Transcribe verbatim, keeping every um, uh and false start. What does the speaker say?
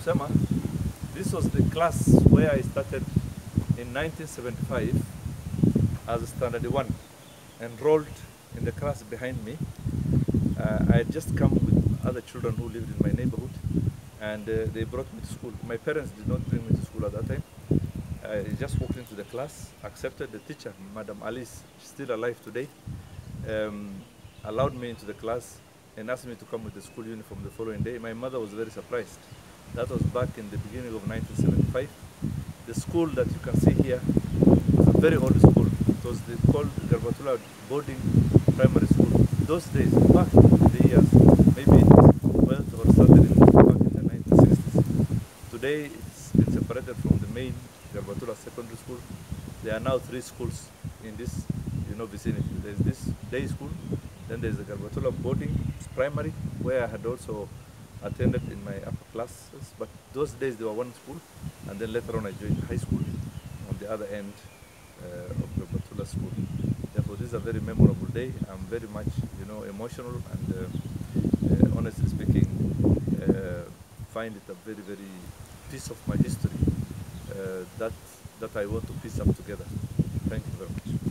kusema, this was the class where I started in nineteen seventy-five as a standard one, enrolled in the class behind me. Uh, I had just come with other children who lived in my neighborhood, and uh, they brought me to school. My parents did not bring me to school at that time. I just walked into the class, accepted the teacher, Madam Alice, she's still alive today, um, allowed me into the class and asked me to come with the school uniform the following day. My mother was very surprised. That was back in the beginning of nineteen seventy-five. The school that you can see here was a very old school. It was the, called Garbatula Boarding Primary School. Those days, back in the years, maybe twelve or started in, back in the nineteen sixties. Today, it's been separated from the main Garbatula Secondary School. There are now three schools in this, you know, vicinity. There's this day school, then there's the Garbatula Boarding Primary, where I had also attended in my upper classes, but those days they were one school, and then later on I joined high school on the other end uh, of Garbatula School. Therefore, this is a very memorable day. I'm very much, you know, emotional, and uh, uh, honestly speaking, uh, find it a very, very piece of my history uh, that that I want to piece up together. Thank you very much.